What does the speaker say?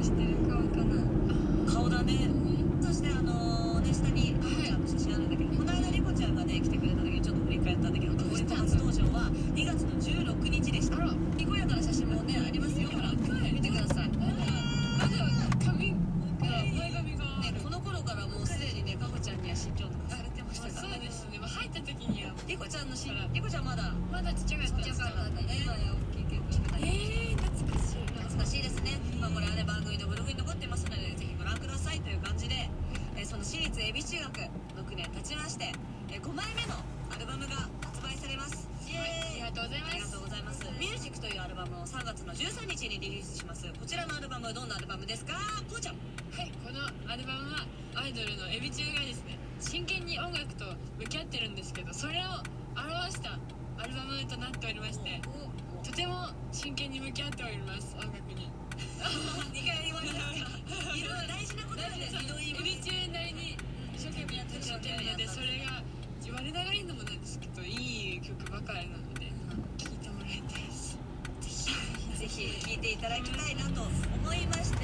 してる顔かな。 顔だね。そして下にリコちゃんの写真あるんだけど、この間リコちゃんがね来てくれた時にちょっと振り返ったんだけど、リコ初登場は2月の16日でした。にこやかな写真もねありますよ。ほら見てください。まだ髪前髪がね、この頃からもうすでにねかほちゃんには身長とかされてましたからね。そうですね。入った時にはリコちゃんのリコちゃんまだちっちゃかったね。今や大きいけど懐かしいですね。これはね番組のブログに残ってますのでぜひご覧くださいという感じで、その私立恵比寿中学6年経ちまして、5枚目のアルバムが発売されます。イエーイ、ありがとうございます。ミュージックというアルバムを3月の13日にリリースします。こちらのアルバムどんなアルバムですか、こうちゃん。 はい、このアルバムはアイドルのエビ中がですね真剣に音楽と向き合ってるんですけど、それを表したアルバムとなっておりまして、とても真剣に向き合っております。音楽に 2回言われたいろいろ大事なことなんです。 エビ中なりに一生懸命やってるので、それが我ながらにのもなんですけどいい曲ばかりなので聴いてもらいたいです。 ぜひ聴いていただきたいなと思いました。